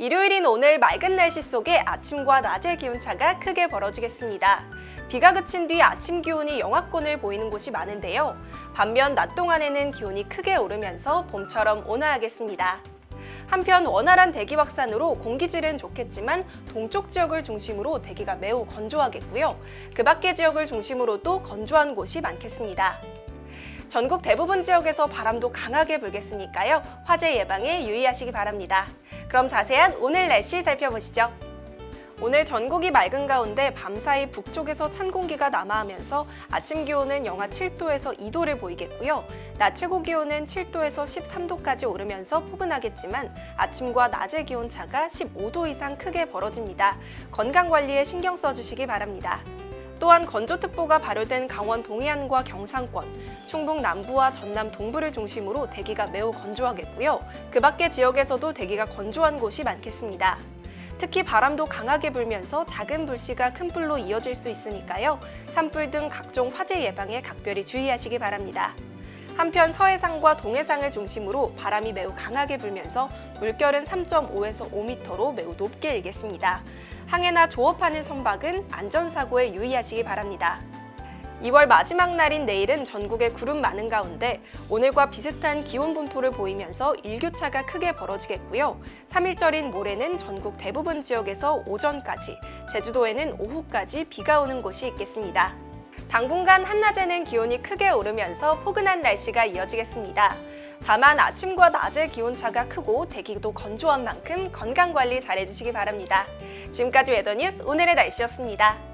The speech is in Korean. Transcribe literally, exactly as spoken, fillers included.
일요일인 오늘 맑은 날씨 속에 아침과 낮의 기온차가 크게 벌어지겠습니다. 비가 그친 뒤 아침 기온이 영하권을 보이는 곳이 많은데요. 반면 낮 동안에는 기온이 크게 오르면서 봄처럼 온화하겠습니다. 한편 원활한 대기 확산으로 공기질은 좋겠지만 동쪽 지역을 중심으로 대기가 매우 건조하겠고요. 그 밖의 지역을 중심으로도 건조한 곳이 많겠습니다. 전국 대부분 지역에서 바람도 강하게 불겠으니까요. 화재 예방에 유의하시기 바랍니다. 그럼 자세한 오늘 날씨 살펴보시죠. 오늘 전국이 맑은 가운데 밤사이 북쪽에서 찬 공기가 남하하면서 아침 기온은 영하 칠 도에서 이 도를 보이겠고요. 낮 최고 기온은 칠 도에서 십삼 도까지 오르면서 포근하겠지만 아침과 낮의 기온 차가 십오 도 이상 크게 벌어집니다. 건강관리에 신경 써주시기 바랍니다. 또한 건조특보가 발효된 강원 동해안과 경상권, 충북 남부와 전남 동부를 중심으로 대기가 매우 건조하겠고요. 그 밖의 지역에서도 대기가 건조한 곳이 많겠습니다. 특히 바람도 강하게 불면서 작은 불씨가 큰 불로 이어질 수 있으니까요. 산불 등 각종 화재 예방에 각별히 주의하시기 바랍니다. 한편 서해상과 동해상을 중심으로 바람이 매우 강하게 불면서 물결은 삼 점 오에서 오 미터로 매우 높게 일겠습니다. 항해나 조업하는 선박은 안전사고에 유의하시기 바랍니다. 이월 마지막 날인 내일은 전국에 구름 많은 가운데 오늘과 비슷한 기온 분포를 보이면서 일교차가 크게 벌어지겠고요. 삼 일절인 모레는 전국 대부분 지역에서 오전까지, 제주도에는 오후까지 비가 오는 곳이 있겠습니다. 당분간 한낮에는 기온이 크게 오르면서 포근한 날씨가 이어지겠습니다. 다만 아침과 낮의 기온차가 크고 대기도 건조한 만큼 건강관리 잘해주시기 바랍니다. 지금까지 웨더뉴스 오늘의 날씨였습니다.